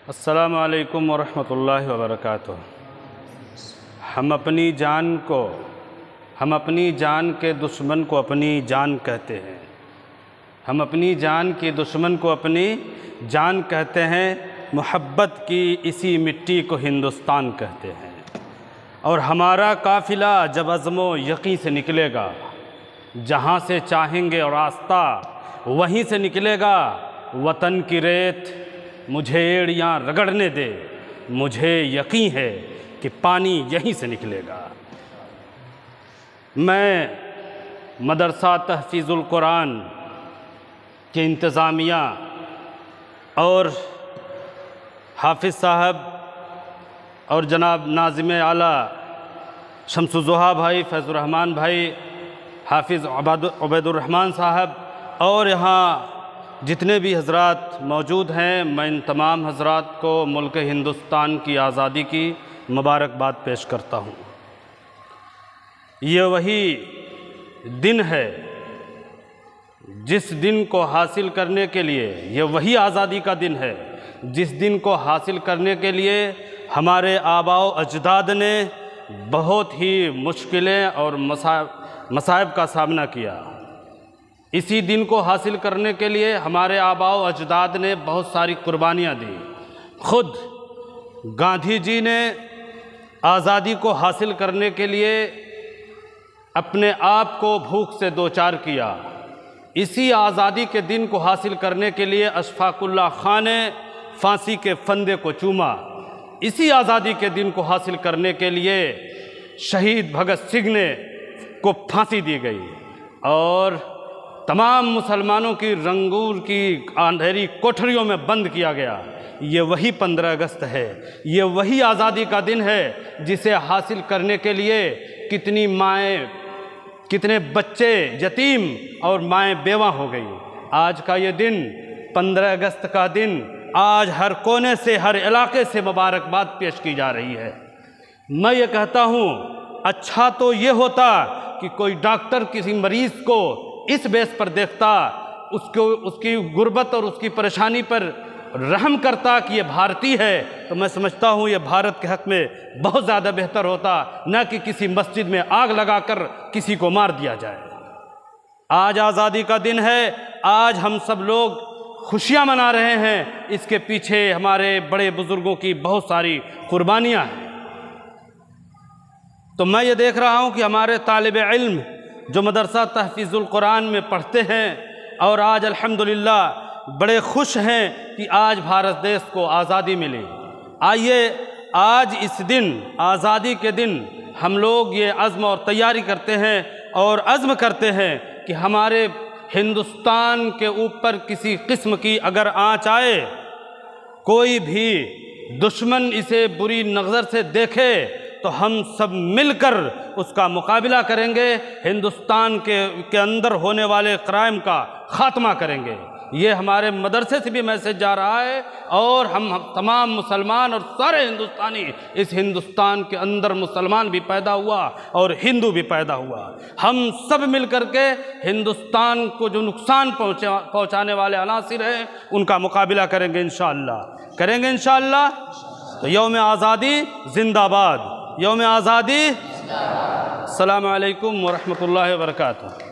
अस्सलामु अलैकुम वरहमतुल्लाहि वबरकातुह। हम अपनी जान के दुश्मन को अपनी जान कहते हैं। हम अपनी जान के दुश्मन को अपनी जान कहते हैं। मोहब्बत की इसी मिट्टी को हिंदुस्तान कहते हैं। और हमारा काफ़िला जब अज़्मो यक़ीन से निकलेगा, जहाँ से चाहेंगे और रास्ता वहीं से निकलेगा। वतन की रेत मुझे एड़ियाँ रगड़ने दे, मुझे यकीन है कि पानी यहीं से निकलेगा। मैं मदरसा तहफ़ीज़ुल कुरान के इंतज़ामिया और हाफिज़ साहब और जनाब नाज़िम आला शम्सुज़्ज़ोहा भाई, फैज़ुर्रहमान भाई, हाफिज़ उबैदुर्रहमान साहब और यहाँ जितने भी हज़रात मौजूद हैं, मैं इन तमाम हज़रात को मुल्क हिंदुस्तान की आज़ादी की मुबारकबाद पेश करता हूँ। ये वही दिन है जिस दिन को हासिल करने के लिए, ये वही आज़ादी का दिन है जिस दिन को हासिल करने के लिए हमारे आबाओ अजदाद ने बहुत ही मुश्किलें और मसाइब का सामना किया। इसी दिन को हासिल करने के लिए हमारे आबाओ अजदाद ने बहुत सारी कुर्बानियाँ दी। ख़ुद गांधी जी ने आज़ादी को हासिल करने के लिए अपने आप को भूख से दो चार किया। इसी आज़ादी के दिन को हासिल करने के लिए अशफाकुल्लाह खां ने फांसी के फंदे को चूमा। इसी आज़ादी के दिन को हासिल करने के लिए शहीद भगत सिंह ने को फांसी दी गई और तमाम मुसलमानों की रंगूर की अंधेरी कोठरियों में बंद किया गया। ये वही 15 अगस्त है, ये वही आज़ादी का दिन है जिसे हासिल करने के लिए कितनी माएँ, कितने बच्चे यतीम और माएँ बेवा हो गई। आज का ये दिन 15 अगस्त का दिन आज हर कोने से, हर इलाके से मुबारकबाद पेश की जा रही है। मैं ये कहता हूँ, अच्छा तो ये होता कि कोई डॉक्टर किसी मरीज़ को इस बेस पर देखता, उसकी गुर्बत और उसकी परेशानी पर रहम करता कि ये भारतीय है, तो मैं समझता हूँ ये भारत के हक़ में बहुत ज़्यादा बेहतर होता, न कि किसी मस्जिद में आग लगाकर किसी को मार दिया जाए। आज आज़ादी का दिन है, आज हम सब लोग खुशियाँ मना रहे हैं। इसके पीछे हमारे बड़े बुज़ुर्गों की बहुत सारी कुर्बानियाँ हैं। तो मैं ये देख रहा हूँ कि हमारे तालिब इल्म जो मदरसा तहफ़ीज़ुल कुरान में पढ़ते हैं और आज अल्हम्दुलिल्लाह बड़े खुश हैं कि आज भारत देश को आज़ादी मिली। आइए आज इस दिन, आज़ादी के दिन, हम लोग ये अज़्म और तैयारी करते हैं और अज़्म करते हैं कि हमारे हिंदुस्तान के ऊपर किसी किस्म की अगर आँच आए, कोई भी दुश्मन इसे बुरी नज़र से देखे, तो हम सब मिलकर उसका मुकाबला करेंगे। हिंदुस्तान के अंदर होने वाले क्राइम का ख़ात्मा करेंगे। ये हमारे मदरसे से भी मैसेज जा रहा है और हम तमाम मुसलमान और सारे हिंदुस्तानी, इस हिंदुस्तान के अंदर मुसलमान भी पैदा हुआ और हिंदू भी पैदा हुआ, हम सब मिल कर के हिंदुस्तान को जो नुकसान पहुँचाने वाले अनासिर हैं उनका मुकाबला करेंगे इंशाअल्लाह। तो यौम आज़ादी ज़िंदाबाद, यौम आज़ादी। अस्सलामु अलैकुम वरहमतुल्लाहि वबरकातुहू।